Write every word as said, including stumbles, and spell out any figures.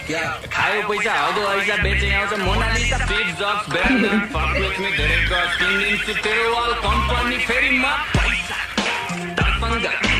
खायो पैसा हदो ऐसा बेचे आउँछ मोनालिसा स्टिभ जब्स बेरन फक विथ मी धेरै क्रस किङ इन्सु तेरो वाल कम्पनी फेरि म पैसा दर्पण